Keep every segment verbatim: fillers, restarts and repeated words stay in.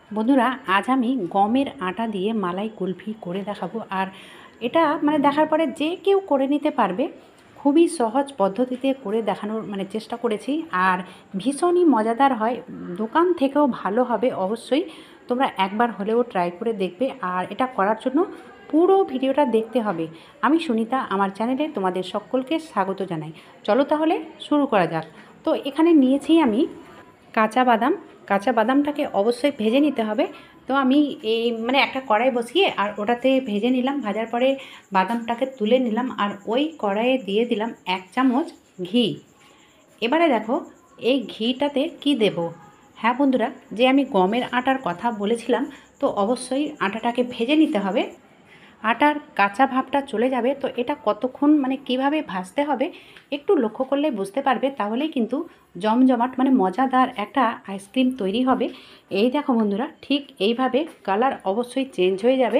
বন্ধুরা, আজ আমি গমের আটা দিয়ে মালাই কুলফি করে দেখাবো। আর এটা মানে দেখার পরে যে কেউ করে নিতে পারবে। খুবই সহজ পদ্ধতিতে করে দেখানোর মানে চেষ্টা করেছি, আর ভীষণই মজাদার হয়। দোকান থেকেও ভালো হবে অবশ্যই। তোমরা একবার হলেও ট্রাই করে দেখবে। আর এটা করার জন্য পুরো ভিডিওটা দেখতে হবে। আমি সুনিতা, আমার চ্যানেলে তোমাদের সকলকে স্বাগত জানাই। চলো তাহলে শুরু করা যাক। তো এখানে নিয়েছি আমি কাঁচা বাদাম। কাঁচা বাদামটাকে অবশ্যই ভেজে নিতে হবে। তো আমি এই মানে একটা কড়াই বসিয়ে আর ওটাতে ভেজে নিলাম। ভাজার পরে বাদামটাকে তুলে নিলাম, আর ওই কড়াইয়ে দিয়ে দিলাম এক চামচ ঘি। এবারে দেখো এই ঘিটাতে কি দেব। হ্যাঁ বন্ধুরা, যে আমি গমের আটার কথা বলেছিলাম, তো অবশ্যই আটাটাকে ভেজে নিতে হবে। আটার কাঁচা ভাবটা চলে যাবে। তো এটা কতক্ষণ মানে কিভাবে ভাজতে হবে একটু লক্ষ্য করলে বুঝতে পারবে। তাহলেই কিন্তু জমজমাট মানে মজাদার একটা আইসক্রিম তৈরি হবে। এই দেখো বন্ধুরা, ঠিক এইভাবে কালার অবশ্যই চেঞ্জ হয়ে যাবে।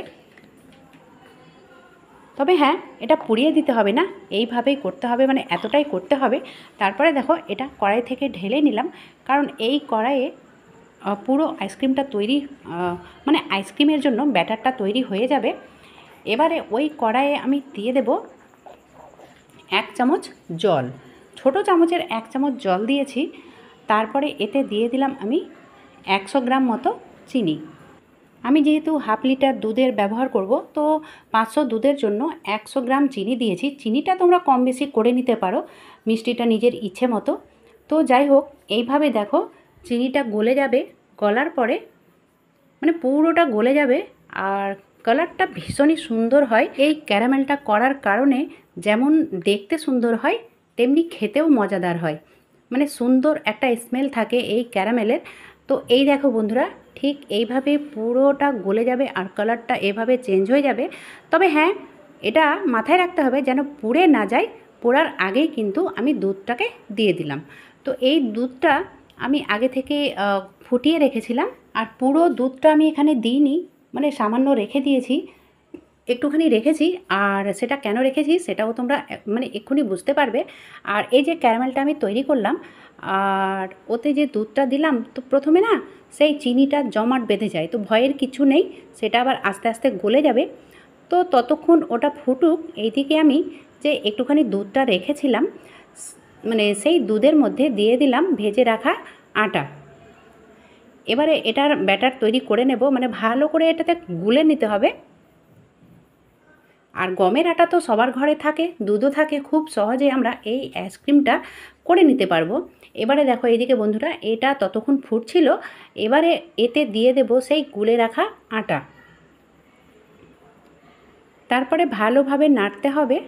তবে হ্যাঁ, এটা পুড়িয়ে দিতে হবে না, এইভাবেই করতে হবে, মানে এতটাই করতে হবে। তারপরে দেখো এটা কড়াই থেকে ঢেলে নিলাম, কারণ এই কড়াইয়ে পুরো আইসক্রিমটা তৈরি মানে আইসক্রিমের জন্য ব্যাটারটা তৈরি হয়ে যাবে। এবারে ওই কড়াইয়ে আমি দিয়ে দেব এক চামচ জল। ছোট চামচের এক চামচ জল দিয়েছি। তারপরে এতে দিয়ে দিলাম আমি একশো গ্রাম মতো চিনি। আমি যেহেতু হাফ লিটার দুধের ব্যবহার করব, তো পাঁচশো দুধের জন্য একশো গ্রাম চিনি দিয়েছি। চিনিটা তোমরা কম বেশি করে নিতে পারো, মিষ্টিটা নিজের ইচ্ছে মতো। তো যাই হোক, এইভাবে দেখো চিনিটা গলে যাবে। গলার পরে মানে পুরোটা গলে যাবে, আর কালারটা ভীষণই সুন্দর হয়। এই ক্যারামেলটা করার কারণে যেমন দেখতে সুন্দর হয়, তেমনি খেতেও মজাদার হয়। মানে সুন্দর একটা স্মেল থাকে এই ক্যারামেলের। তো এই দেখো বন্ধুরা, ঠিক এইভাবে পুরোটা গলে যাবে আর কালারটা এভাবে চেঞ্জ হয়ে যাবে। তবে হ্যাঁ, এটা মাথায় রাখতে হবে যেন পুড়ে না যায়। পোড়ার আগেই কিন্তু আমি দুধটাকে দিয়ে দিলাম। তো এই দুধটা আমি আগে থেকে ফুটিয়ে রেখেছিলাম। আর পুরো দুধটা আমি এখানে দিইনি, মানে সামান্য রেখে দিয়েছি, একটুখানি রেখেছি। আর সেটা কেন রেখেছি সেটাও তোমরা মানে এক্ষুনি বুঝতে পারবে। আর এই যে ক্যারামেলটা আমি তৈরি করলাম, আর ওতে যে দুধটা দিলাম, তো প্রথমে না সেই চিনিটা জমাট বেঁধে যায়। তো ভয়ের কিছু নেই, সেটা আবার আস্তে আস্তে গলে যাবে। তো ততক্ষণ ওটা ফুটুক। এইদিকে আমি যে একটুখানি দুধটা রেখেছিলাম, মানে সেই দুধের মধ্যে দিয়ে দিলাম ভেজে রাখা আটা। এবারে এটার ব্যাটার তৈরি করে নেব, মানে ভালো করে এটাতে গুলে নিতে হবে। আর গমের আটা তো সবার ঘরে থাকে, দুধও থাকে, খুব সহজে আমরা এই আইসক্রিমটা করে নিতে পারবো। এবারে দেখো এইদিকে বন্ধুরা, এটা ততক্ষণ ফুটছিল। এবারে এতে দিয়ে দেব সেই গুলে রাখা আটা। তারপরে ভালোভাবে নাড়তে হবে।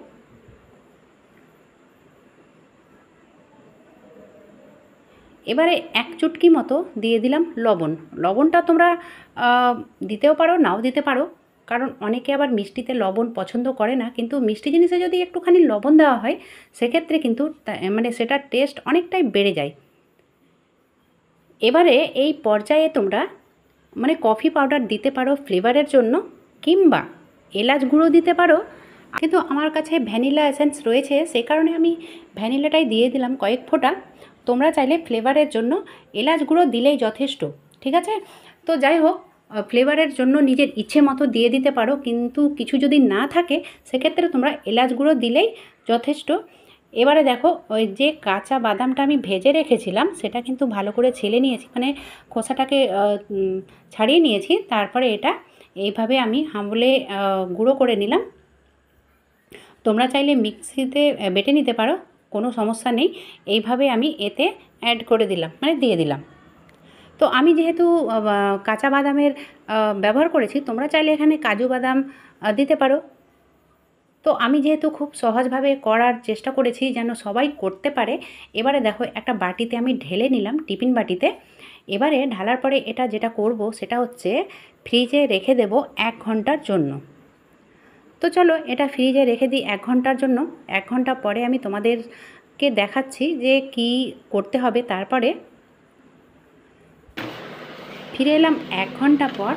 এবারে এক চুটকি মতো দিয়ে দিলাম লবণ। লবণটা তোমরা দিতেও পারো, নাও দিতে পারো, কারণ অনেকে আবার মিষ্টিতে লবণ পছন্দ করে না। কিন্তু মিষ্টি জিনিসে যদি একটুখানি লবণ দেওয়া হয়, সেক্ষেত্রে কিন্তু মানে সেটার টেস্ট অনেকটাই বেড়ে যায়। এবারে এই পর্যায়ে তোমরা মানে কফি পাউডার দিতে পারো ফ্লেভারের জন্য, কিংবা এলাচ গুঁড়ো দিতে পারো। কিন্তু আমার কাছে ভ্যানিলা এসেন্স রয়েছে, সে কারণে আমি ভ্যানিলাটাই দিয়ে দিলাম কয়েক ফোঁটা। তোমরা চাইলে ফ্লেভারের জন্য এলাচ গুঁড়ো দিলেই যথেষ্ট, ঠিক আছে? তো যাই হোক, ফ্লেভারের জন্য নিজের ইচ্ছে মতো দিয়ে দিতে পারো, কিন্তু কিছু যদি না থাকে সেক্ষেত্রে তোমরা এলাচ গুঁড়ো দিলেই যথেষ্ট। এবারে দেখো, ওই যে কাঁচা বাদামটা আমি ভেজে রেখেছিলাম, সেটা কিন্তু ভালো করে ছেলে নিয়েছি, মানে খোসাটাকে ছাড়িয়ে নিয়েছি। তারপরে এটা এইভাবে আমি হামলে গুঁড়ো করে নিলাম। তোমরা চাইলে মিক্সিতে বেটে নিতে পারো, কোনো সমস্যা নেই। এইভাবে আমি এতে অ্যাড করে দিলাম, মানে দিয়ে দিলাম। তো আমি যেহেতু কাঁচা বাদামের ব্যবহার করেছি, তোমরা চাইলে এখানে কাজু বাদাম দিতে পারো। তো আমি যেহেতু খুব সহজভাবে করার চেষ্টা করেছি যেন সবাই করতে পারে। এবারে দেখো একটা বাটিতে আমি ঢেলে নিলাম, টিফিন বাটিতে। এবারে ঢালার পরে এটা যেটা করব সেটা হচ্ছে ফ্রিজে রেখে দেব এক ঘন্টার জন্য। তো চলো এটা ফ্রিজে রেখে দিই এক ঘন্টার জন্য। এক ঘন্টা পরে আমি তোমাদেরকে দেখাচ্ছি যে কি করতে হবে। তারপরে ফিরে এলাম এক ঘন্টা পর।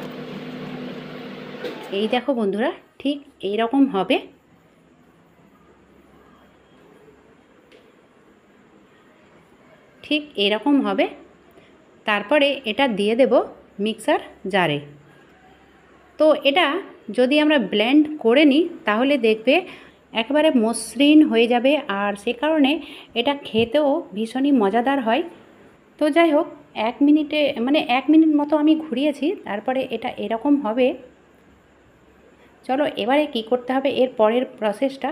এই দেখো বন্ধুরা, ঠিক এই রকম হবে। ঠিক এরকম হবে। তারপরে এটা দিয়ে দেব মিক্সার জারে। তো এটা যদি আমরা ব্লেন্ড করে নিই তাহলে দেখবে একেবারে মসৃণ হয়ে যাবে, আর সে কারণে এটা খেতেও ভীষণই মজাদার হয়। তো যাই হোক, এক মিনিটে মানে এক মিনিট মতো আমি ঘুরিয়েছি, তারপরে এটা এরকম হবে। চলো এবারে কি করতে হবে এর পরের প্রসেসটা।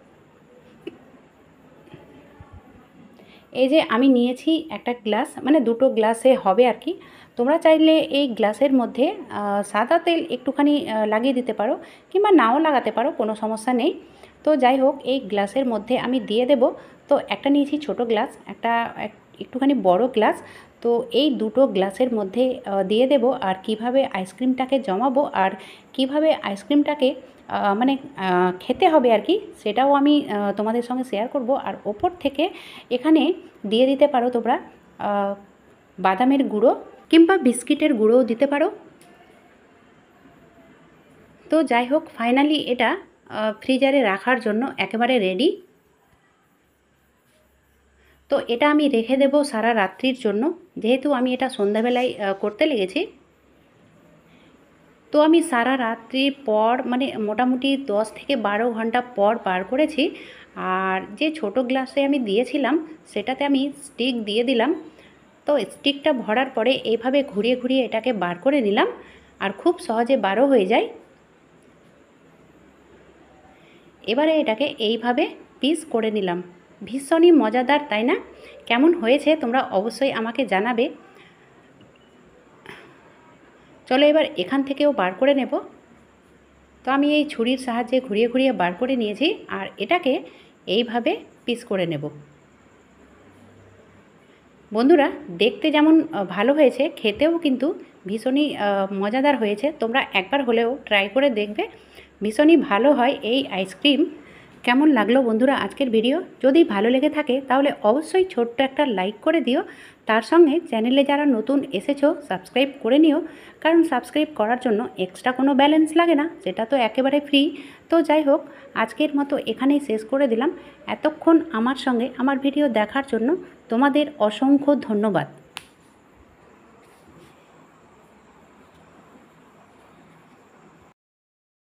এই যে আমি নিয়েছি একটা গ্লাস, মানে দুটো গ্লাসে হবে আর কি। তোমরা চাইলে এই গ্লাসের মধ্যে সাদা তেল একটুখানি লাগিয়ে দিতে পারো, কিংবা নাও লাগাতে পারো, কোনো সমস্যা নেই। তো যাই হোক, এই গ্লাসের মধ্যে আমি দিয়ে দেব। তো একটা নিয়েছি ছোট গ্লাস, একটা একটুখানি বড় গ্লাস। তো এই দুটো গ্লাসের মধ্যে দিয়ে দেব। আর কিভাবে আইসক্রিমটাকে জমাবো আর কিভাবে আইসক্রিমটাকে মানে খেতে হবে আর কি, সেটাও আমি তোমাদের সঙ্গে শেয়ার করব। আর ওপর থেকে এখানে দিয়ে দিতে পারো তোমরা বাদামের গুঁড়ো কিংবা বিস্কিটের গুঁড়োও দিতে পারো। তো যাই হোক, ফাইনালি এটা ফ্রিজারে রাখার জন্য একেবারে রেডি। তো এটা আমি রেখে দেব সারা রাত্রির জন্য, যেহেতু আমি এটা সন্ধ্যাবেলায় করতে লেগেছি। তো আমি সারা রাত্রির পর মানে মোটামুটি দশ থেকে বারো ঘন্টা পর বার করেছি। আর যে ছোট গ্লাসে আমি দিয়েছিলাম সেটাতে আমি স্টিক দিয়ে দিলাম। তো স্টিকটা ভরার পরে এইভাবে ঘুরিয়ে ঘুরিয়ে এটাকে বার করে নিলাম, আর খুব সহজে বারও হয়ে যায়। এবারে এটাকে এইভাবে পিস করে নিলাম। ভীষণই মজাদার, তাই না? কেমন হয়েছে তোমরা অবশ্যই আমাকে জানাবে। চলো এবার এখান থেকেও বার করে নেব। তো আমি এই ছুরির সাহায্যে ঘুরিয়ে ঘুরিয়ে বার করে নিয়েছি, আর এটাকে এইভাবে পিস করে নেব। বন্ধুরা, দেখতে যেমন ভালো হয়েছে, খেতেও কিন্তু ভীষণই মজাদার হয়েছে। তোমরা একবার হলেও ট্রাই করে দেখবে, ভীষণই ভালো হয় এই আইসক্রিম। কেমন লাগলো বন্ধুরা আজকের ভিডিও? যদি ভালো লেগে থাকে তাহলে অবশ্যই ছোট্ট একটা লাইক করে দিও। তার সঙ্গে চ্যানেলে যারা নতুন এসেছো সাবস্ক্রাইব করে নিও, কারণ সাবস্ক্রাইব করার জন্য এক্সট্রা কোনো ব্যালেন্স লাগে না, সেটা তো একেবারে ফ্রি। তো যাই হোক, আজকের মতো এখানেই শেষ করে দিলাম। এতক্ষণ আমার সঙ্গে আমার ভিডিও দেখার জন্য তোমাদের অসংখ্য ধন্যবাদ।